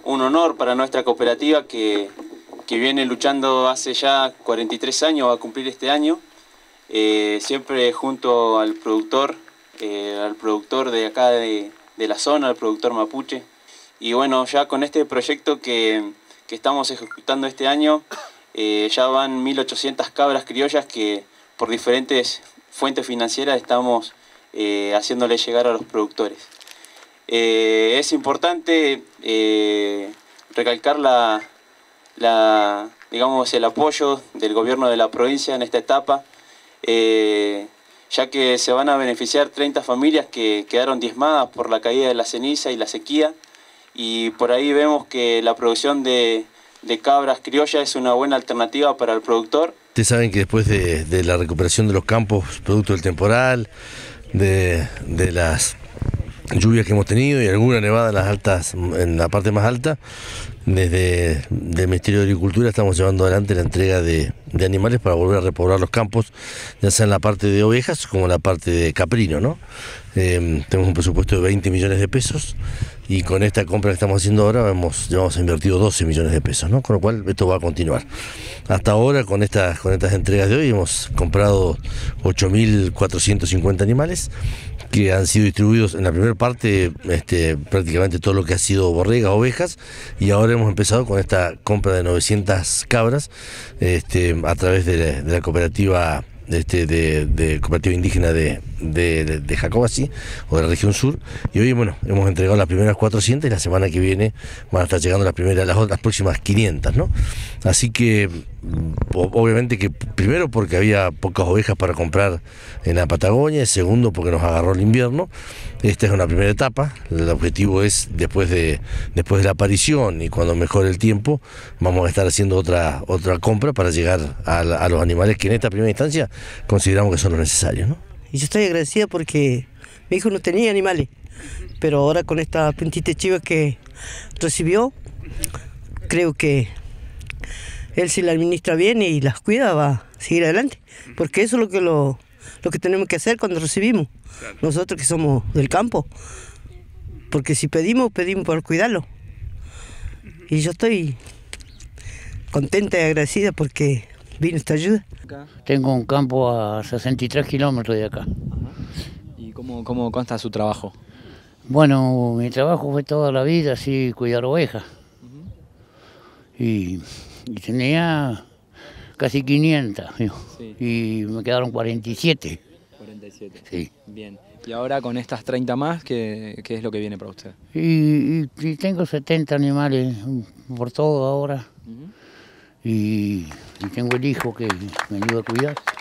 un honor para nuestra cooperativa que viene luchando hace ya 43 años, va a cumplir este año, siempre junto al productor de acá de la zona, al productor mapuche. Y bueno, ya con este proyecto que estamos ejecutando este año, ya van 1.800 cabras criollas que por diferentes fuentes financieras estamos haciéndole llegar a los productores. Es importante recalcar digamos, el apoyo del gobierno de la provincia en esta etapa, ya que se van a beneficiar 30 familias que quedaron diezmadas por la caída de la ceniza y la sequía, y por ahí vemos que la producción de cabras criollas es una buena alternativa para el productor. Ustedes saben que después de la recuperación de los campos, producto del temporal, de las lluvias que hemos tenido y alguna nevada en la parte más alta, desde el Ministerio de Agricultura estamos llevando adelante la entrega de animales para volver a repoblar los campos, ya sea en la parte de ovejas como en la parte de caprino, ¿no? Tenemos un presupuesto de 20 millones de pesos y con esta compra que estamos haciendo ahora hemos invertido 12 millones de pesos, ¿no? Con lo cual esto va a continuar. Hasta ahora con estas entregas de hoy hemos comprado 8.450 animales que han sido distribuidos en la primera parte, prácticamente todo lo que ha sido borregas, ovejas, y ahora hemos empezado con esta compra de 900 cabras a través de la cooperativa de cooperativa indígena de Jacobací o de la región sur, y hoy bueno, hemos entregado las primeras 400 y la semana que viene van a estar llegando las próximas 500, ¿no? Así que obviamente que primero porque había pocas ovejas para comprar en la Patagonia, y segundo porque nos agarró el invierno. Esta es una primera etapa, el objetivo es después de la aparición y cuando mejore el tiempo vamos a estar haciendo otra compra para llegar a los animales que en esta primera instancia consideramos que son los necesarios, ¿no? Y yo estoy agradecida porque mi hijo no tenía animales, pero ahora con esta puntita chiva que recibió, creo que él, si la administra bien y las cuida, va a seguir adelante, porque eso es lo que tenemos que hacer cuando recibimos, nosotros que somos del campo, porque si pedimos para cuidarlo. Y yo estoy contenta y agradecida porque vino esta ayuda. Tengo un campo a 63 kilómetros de acá. Ajá. ¿Y cómo consta su trabajo? Bueno, mi trabajo fue toda la vida así, cuidar ovejas. Y tenía casi 500, sí. Y me quedaron 47. 47. Sí. Bien. Y ahora con estas 30 más, ¿qué es lo que viene para usted? Y tengo 70 animales por todo ahora. Y tengo el hijo que me ayuda a cuidar.